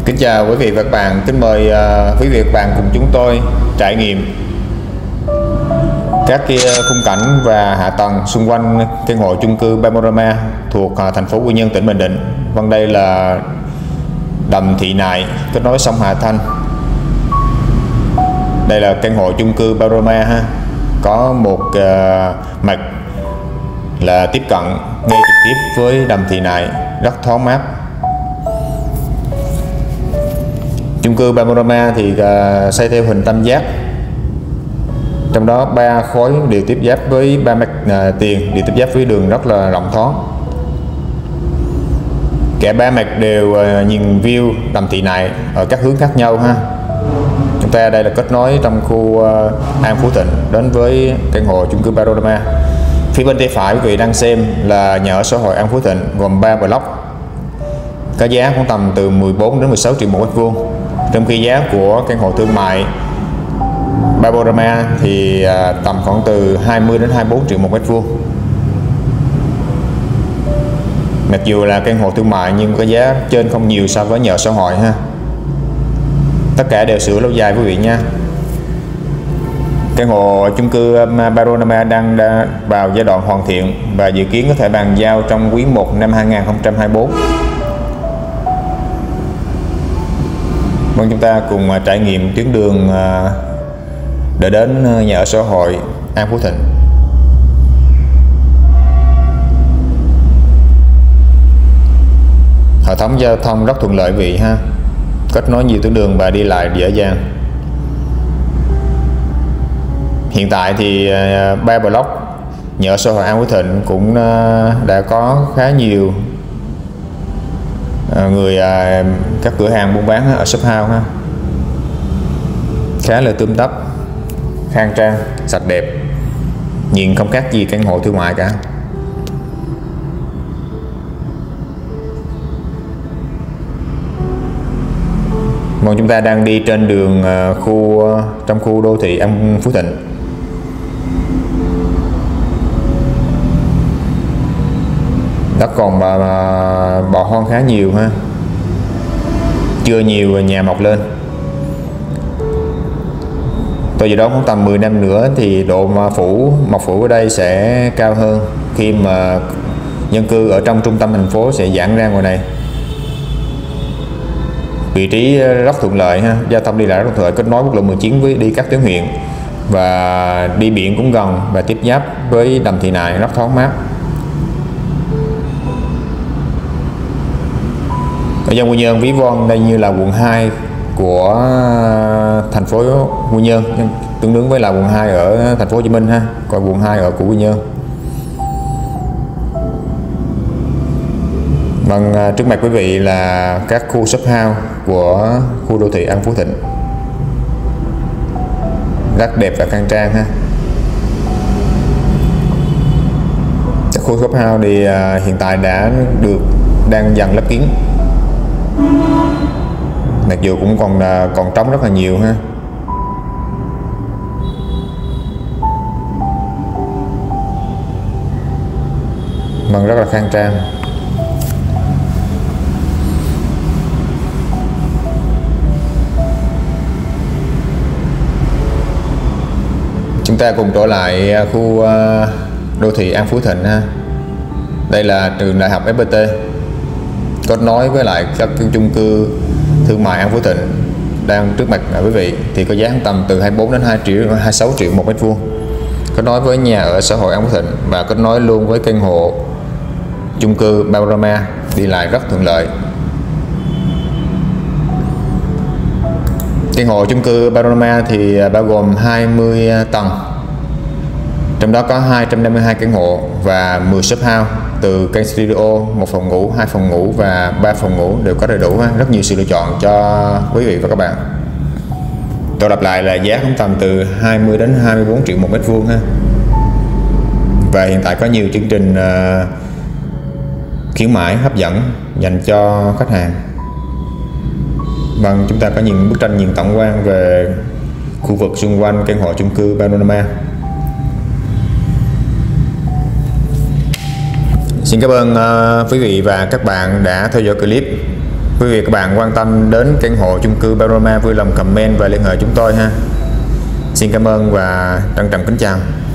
Kính chào quý vị và các bạn, kính mời quý vị và các bạn cùng chúng tôi trải nghiệm các khung cảnh và hạ tầng xung quanh căn hộ chung cư Panorama thuộc thành phố Quy Nhơn, tỉnh Bình Định. Vâng, đây là đầm Thị Nại kết nối sông Hà Thanh. Đây là căn hộ chung cư Panorama ha, có một mặt là tiếp cận ngay trực tiếp với đầm Thị Nại, rất thoáng mát. Chung cư Panorama thì xây theo hình tam giác, trong đó 3 khối đều tiếp giáp với 3 mặt tiền, đều tiếp giáp với đường rất là rộng thoáng. Cả 3 mặt đều nhìn view đầm Thị Nại ở các hướng khác nhau ha. Chúng ta đây là kết nối trong khu An Phú Thịnh đến với căn hộ chung cư Panorama. Phía bên tay phải quý vị đang xem là nhà ở xã hội An Phú Thịnh gồm 3 block, có giá khoảng tầm từ 14 đến 16 triệu một mét vuông. Trong khi giá của căn hộ thương mại Panorama thì tầm khoảng từ 20 đến 24 triệu một mét vuông. Mặc dù là căn hộ thương mại nhưng cái giá trên không nhiều so với nhà ở xã hội ha. Tất cả đều sửa lâu dài quý vị nha. Căn hộ chung cư Panorama đang vào giai đoạn hoàn thiện và dự kiến có thể bàn giao trong quý 1 năm 2024. Vâng, chúng ta cùng trải nghiệm tuyến đường để đến nhà ở xã hội An Phú Thịnh. Hệ thống giao thông rất thuận lợi vị ha, kết nối nhiều tuyến đường và đi lại dễ dàng. Hiện tại thì 3 block nhà ở xã hội An Phú Thịnh cũng đã có khá nhiều người các cửa hàng buôn bán ở shop house ha, khá là tươm tất, khang trang, sạch đẹp, nhìn không khác gì căn hộ thương mại cả. Còn chúng ta đang đi trên đường trong khu đô thị An Phú Thịnh. Đất còn bỏ hoang khá nhiều ha, chưa nhiều nhà mọc lên. Tôi dự đoán khoảng tầm 10 năm nữa thì độ mọc phủ ở đây sẽ cao hơn, khi mà dân cư ở trong trung tâm thành phố sẽ giãn ra ngoài này. Vị trí rất thuận lợi ha, giao thông đi lại rất thuận lợi, kết nối quốc lộ 19 với đi các tuyến huyện và đi biển cũng gần và tiếp giáp với đầm Thị Nại, rất thoáng mát. Ở dân Quy Nhơn ví von đây như là quận 2 của thành phố Quy Nhơn, tương đương với là quận 2 ở thành phố Hồ Chí Minh ha, còn quận 2 ở của Quy Nhơn. Vâng, trước mặt quý vị là các khu shop house của khu đô thị An Phú Thịnh, rất đẹp và khang trang ha. Các khu shop house thì hiện tại đang dần lấp kín, mặc dù cũng còn trống rất là nhiều ha. Vâng, rất là khang trang. Chúng ta cùng trở lại khu đô thị An Phú Thịnh ha. Đây là trường đại học FPT kết nối với lại các chung cư thương mại An Phú Thịnh đang trước mặt quý vị, thì có giá tầm từ 24 đến 26 triệu một mét vuông, kết nối với nhà ở xã hội An Phú Thịnh và kết nối luôn với căn hộ chung cư Panorama, đi lại rất thuận lợi. Căn hộ chung cư Panorama thì bao gồm 20 tầng, trong đó có 252 căn hộ và 10 shop house, từ căn studio, 1 phòng ngủ, 2 phòng ngủ và 3 phòng ngủ đều có đầy đủ ha. Rất nhiều sự lựa chọn cho quý vị và các bạn. Tôi lặp lại là giá cũng tầm từ 20 đến 24 triệu một mét vuông ha. Và hiện tại có nhiều chương trình khuyến mãi hấp dẫn dành cho khách hàng. Vâng, chúng ta có nhìn bức tranh nhìn tổng quan về khu vực xung quanh căn hộ chung cư Panorama. Xin cảm ơn quý vị và các bạn đã theo dõi clip. Quý vị các bạn quan tâm đến căn hộ chung cư Panorama vui lòng comment và liên hệ chúng tôi ha. Xin cảm ơn và trân trọng kính chào.